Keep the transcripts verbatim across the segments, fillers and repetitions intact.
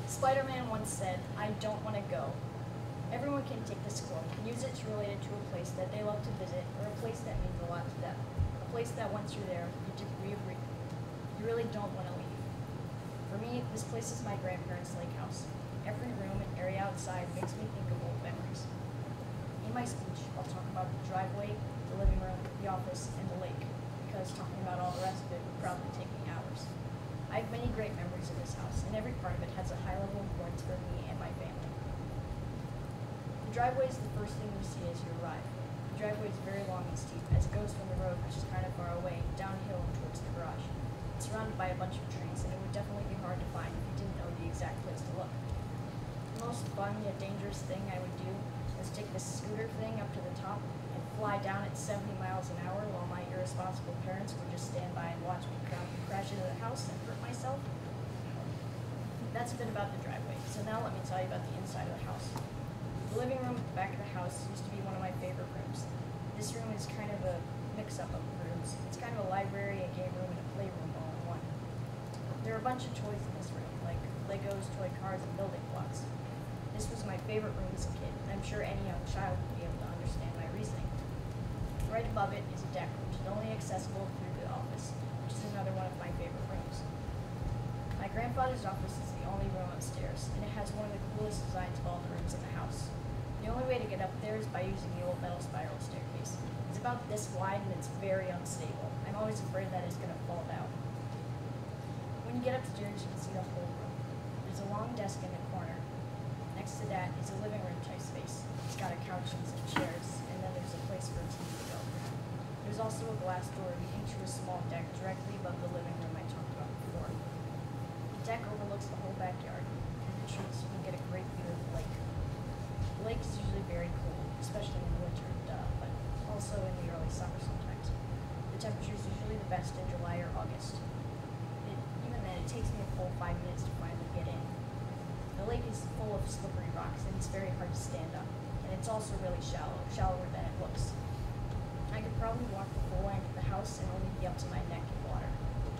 Spider-Man once said, "I don't want to go." Everyone can take this quote and use it to relate it to a place that they love to visit or a place that means a lot to them. A place that once you're there, you, do, you, re- you really don't want to leave. For me, this place is my grandparents' lake house. Every room and area outside makes me think of old memories. In my speech, I'll talk about the driveway, the living room, the office, and the lake, because talking about all the rest of it would probably take me hours. I have many great memories of this house, and every part of it has a high level of importance for me and my family. The driveway is the first thing you see as you arrive. The driveway is very long and steep, as it goes from the road, which is kind of far away, downhill and towards the garage. It's surrounded by a bunch of trees, and it would definitely be hard to find if you didn't know the exact place to look. The most fun yet dangerous thing I would do is take this scooter thing up to the top and fly down at seventy miles an hour while my irresponsible parents would just stand by and watch me crash into the house and hurt myself. That's a bit about the driveway, so now let me tell you about the inside of the house. The living room at the back of the house used to be one of my favorite rooms. This room is kind of a mix-up of rooms. It's kind of a library, a game room, and a playroom all in one. There are a bunch of toys in this room, like Legos, toy cars, and building blocks. This was my favorite room as a kid, and I'm sure any young child would be able to understand my reasoning. Right above it is a deck, which is only accessible through the office, which is another one of my favorite rooms. My grandfather's office is the only room upstairs, and it has one of the coolest designs of all the rooms in the house. The only way to get up there is by using the old metal spiral staircase. It's about this wide and it's very unstable. I'm always afraid that it's going to fall down. When you get upstairs, you can see the whole room. There's a long desk in the corner. Next to that is a living room type space. It's got a couch and some chairs, and then there's a place for a T V to go. There's also a glass door leading to a small deck directly above the living room I talked about before. The deck overlooks the whole backyard, and the trees, you can get a great view of the lake. The lake is usually very cool, especially in the winter, duh, but also in the early summer sometimes. The temperature is usually the best in July or August. It, even then, it takes me a full five minutes to finally get in. The lake is full of slippery rocks, and it's very hard to stand up, and it's also really shallow, shallower than it looks. I could probably walk the full length of the house and only be up to my neck in water.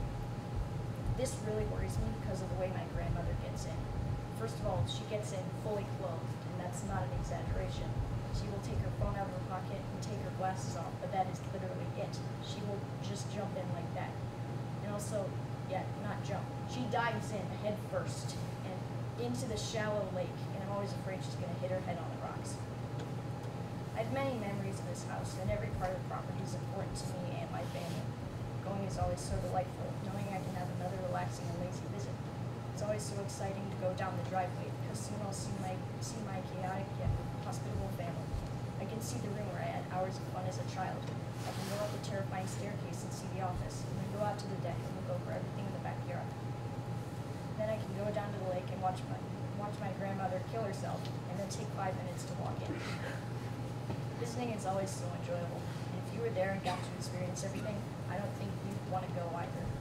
This really worries me because of the way my grandmother gets in. First of all, she gets in fully clothed, and that's not an exaggeration. She will take her phone out of her pocket and take her glasses off, but that is literally it. She will just jump in like that. And also, yeah, not jump. She dives in head first and into the shallow lake, and I'm always afraid she's going to hit her head on the rocks. I have many memories of this house, and every part of the property is important to me and my family. Going is always so delightful, knowing I can have another relaxing and lazy visit. It's always so exciting to go down the driveway, because soon I'll see my, see my chaotic yet hospitable family. I can see the room where I had hours of fun as a child. I can go up the terrifying staircase and see the office, and then go out to the deck and look over everything in the backyard. Then I can go down to the lake and watch my, watch my grandmother kill herself, and then take five minutes to walk in. Visiting is always so enjoyable, and if you were there and got to experience everything, I don't think you'd want to go either.